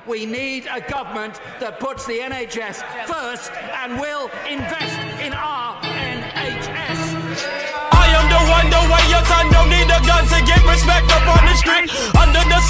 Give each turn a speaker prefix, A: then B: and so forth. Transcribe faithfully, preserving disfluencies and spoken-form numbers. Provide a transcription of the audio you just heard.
A: We need a government that puts the N H S first and will invest in our N H S.
B: I am the one, the way your son don't need a gun to get respect up on the street. Under the